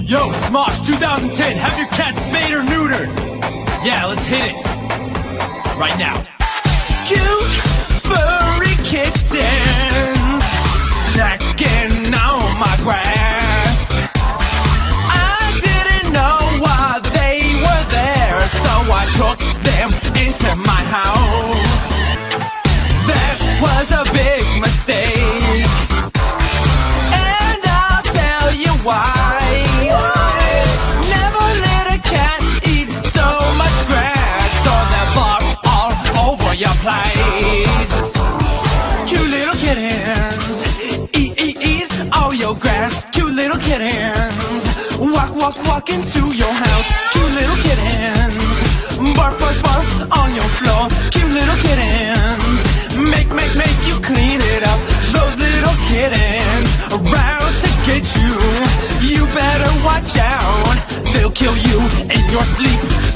Yo, Smosh 2010, have your cat spayed or neutered. Yeah, let's hit it. Right now. Cute furry kittens snacking on my grass. I didn't know why they were there, so I took them into my house. That was a big mistake, and I'll tell you why. Never let a cat eat so much grass, or they'll bark all over your place. Cute little kittens, eat all your grass. Cute little kittens, walk into your house. Cute little kittens, bark on your floor. Cute little kittens, make you clean it up. Those little kittens around to get you. You better watch out, they'll kill you in your sleep.